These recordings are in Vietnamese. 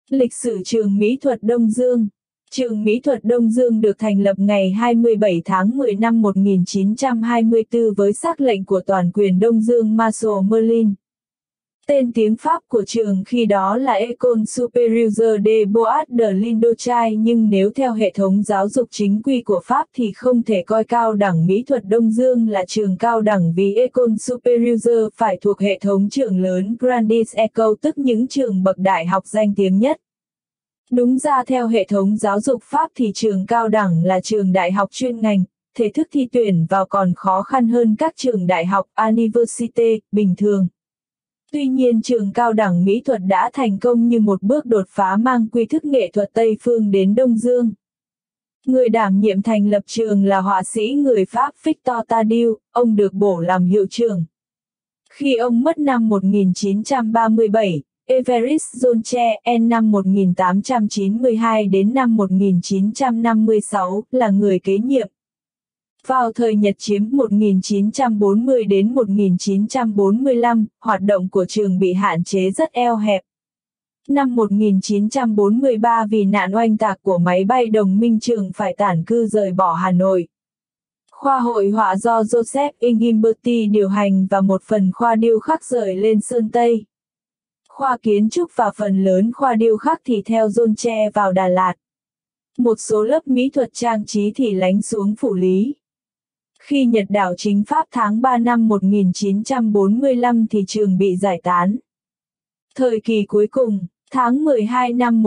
Lịch sử trường Mỹ thuật Đông Dương. Trường Mỹ thuật Đông Dương được thành lập ngày 27 tháng 10 năm 1924 với sắc lệnh của toàn quyền Đông Dương Marshal Merlin. Tên tiếng Pháp của trường khi đó là École Supérieure des Beaux-Arts de l'Indochine, nhưng nếu theo hệ thống giáo dục chính quy của Pháp thì không thể coi cao đẳng Mỹ thuật Đông Dương là trường cao đẳng vì École Supérieure phải thuộc hệ thống trường lớn Grandes Écoles, tức những trường bậc đại học danh tiếng nhất. Đúng ra theo hệ thống giáo dục Pháp thì trường cao đẳng là trường đại học chuyên ngành, thể thức thi tuyển vào còn khó khăn hơn các trường đại học Université bình thường. Tuy nhiên trường cao đẳng mỹ thuật đã thành công như một bước đột phá mang quy thức nghệ thuật Tây phương đến Đông Dương. Người đảm nhiệm thành lập trường là họa sĩ người Pháp Victor Tardieu, ông được bổ làm hiệu trưởng. Khi ông mất năm 1937, Évariste Joncher năm 1892 đến năm 1956 là người kế nhiệm. Vào thời Nhật chiếm 1940 đến 1945, hoạt động của trường bị hạn chế rất eo hẹp. Năm 1943 vì nạn oanh tạc của máy bay đồng minh trường phải tản cư rời bỏ Hà Nội. Khoa hội họa do Joseph Ingimberti điều hành và một phần khoa điêu khắc rời lên Sơn Tây. Khoa kiến trúc và phần lớn khoa điêu khắc thì theo Joncher vào Đà Lạt. Một số lớp mỹ thuật trang trí thì lánh xuống Phủ Lý. Khi Nhật đảo chính Pháp tháng 3 năm 1945 thì trường bị giải tán. Thời kỳ cuối cùng, tháng 12 năm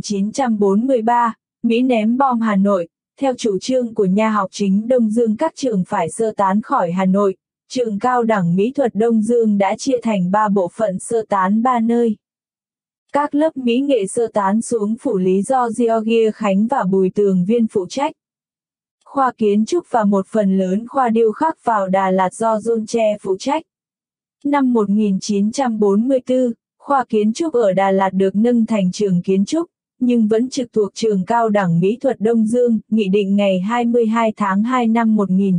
1943, Mỹ ném bom Hà Nội, theo chủ trương của nhà học chính Đông Dương các trường phải sơ tán khỏi Hà Nội. Trường cao đẳng mỹ thuật Đông Dương đã chia thành 3 bộ phận sơ tán 3 nơi. Các lớp mỹ nghệ sơ tán xuống Phủ Lý do Georgia Khánh và Bùi Tường Viên phụ trách. Khoa kiến trúc và một phần lớn khoa điêu khắc vào Đà Lạt do Joncher phụ trách. Năm 1944, khoa kiến trúc ở Đà Lạt được nâng thành trường kiến trúc, nhưng vẫn trực thuộc trường cao đẳng mỹ thuật Đông Dương, nghị định ngày 22 tháng 2 năm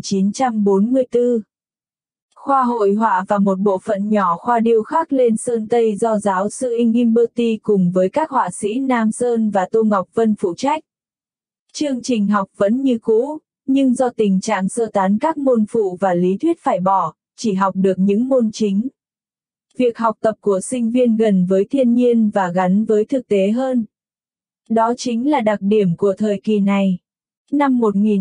1944. Khoa hội họa và một bộ phận nhỏ khoa điêu khắc lên Sơn Tây do giáo sư Ingimberti cùng với các họa sĩ Nam Sơn và Tô Ngọc Vân phụ trách. Chương trình học vẫn như cũ, nhưng do tình trạng sơ tán các môn phụ và lý thuyết phải bỏ, chỉ học được những môn chính. Việc học tập của sinh viên gần với thiên nhiên và gắn với thực tế hơn. Đó chính là đặc điểm của thời kỳ này. Năm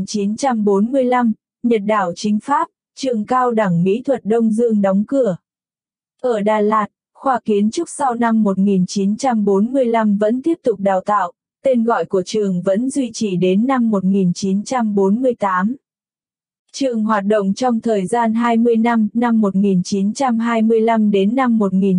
1945, Nhật đảo chính Pháp, trường cao đẳng mỹ thuật Đông Dương đóng cửa. Ở Đà Lạt, khoa kiến trúc sau năm 1945 vẫn tiếp tục đào tạo, tên gọi của trường vẫn duy trì đến năm 1948. Trường hoạt động trong thời gian 20 năm, năm 1925 đến năm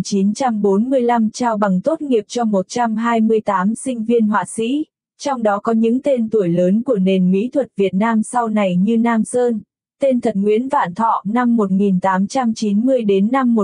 1945 trao bằng tốt nghiệp cho 128 sinh viên họa sĩ, trong đó có những tên tuổi lớn của nền mỹ thuật Việt Nam sau này như Nam Sơn, tên thật Nguyễn Vạn Thọ năm 1890 đến năm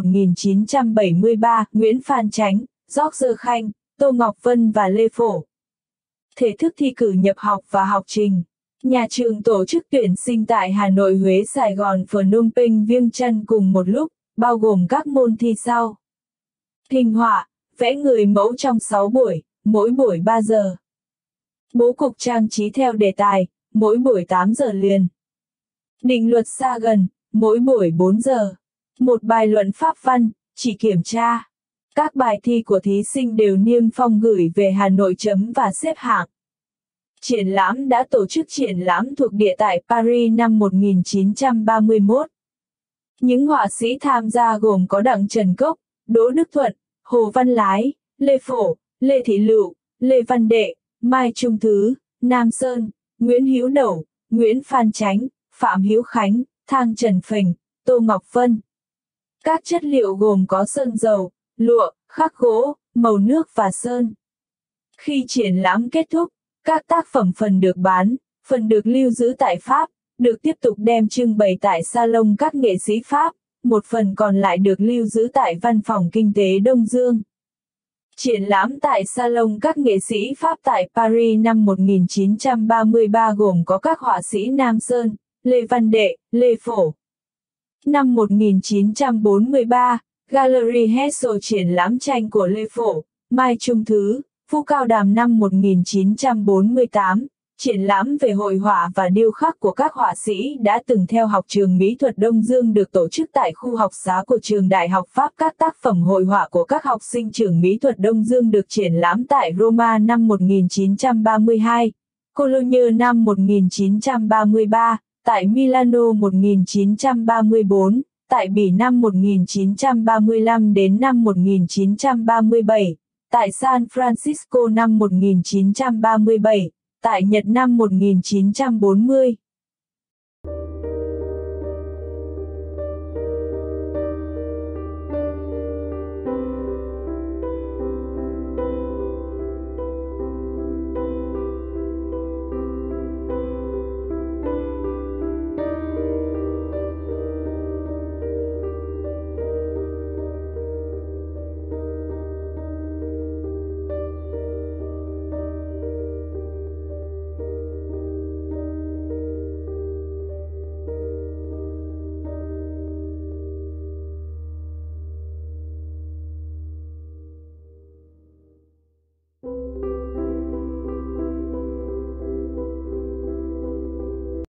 1973, Nguyễn Phan Chánh, George Khanh, Tô Ngọc Vân và Lê Phổ. Thể thức thi cử nhập học và học trình. Nhà trường tổ chức tuyển sinh tại Hà Nội, Huế, Sài Gòn, Phnom Penh, Viêng Chăn cùng một lúc, bao gồm các môn thi sau. Hình họa, vẽ người mẫu trong 6 buổi, mỗi buổi 3 giờ. Bố cục trang trí theo đề tài, mỗi buổi 8 giờ liền. Định luật xa gần, mỗi buổi 4 giờ. Một bài luận pháp văn, chỉ kiểm tra. Các bài thi của thí sinh đều niêm phong gửi về Hà Nội chấm và xếp hạng. Triển lãm đã tổ chức triển lãm thuộc địa tại Paris năm 1931. Những họa sĩ tham gia gồm có Đặng Trần Cốc, Đỗ Đức Thuận, Hồ Văn Lái, Lê Phổ, Lê Thị Lựu, Lê Văn Đệ, Mai Trung Thứ, Nam Sơn, Nguyễn Hữu Đẩu, Nguyễn Phan Chánh, Phạm Hữu Khánh, Thang Trần Phình, Tô Ngọc Vân. Các chất liệu gồm có sơn dầu, lụa, khắc gỗ, màu nước và sơn. Khi triển lãm kết thúc, các tác phẩm phần được bán, phần được lưu giữ tại Pháp, được tiếp tục đem trưng bày tại salon các nghệ sĩ Pháp, một phần còn lại được lưu giữ tại Văn phòng Kinh tế Đông Dương. Triển lãm tại salon các nghệ sĩ Pháp tại Paris năm 1933 gồm có các họa sĩ Nam Sơn, Lê Văn Đệ, Lê Phổ. Năm 1943, Gallery Herzog triển lãm tranh của Lê Phổ, Mai Trung Thứ, Phú Cao Đàm năm 1948, triển lãm về hội họa và điêu khắc của các họa sĩ đã từng theo học trường mỹ thuật Đông Dương được tổ chức tại khu học xá của trường Đại học Pháp. Các tác phẩm hội họa của các học sinh trường mỹ thuật Đông Dương được triển lãm tại Roma năm 1932, Cologne năm 1933, tại Milano 1934, tại Bỉ năm 1935 đến năm 1937, tại San Francisco năm 1937, tại Nhật năm 1940.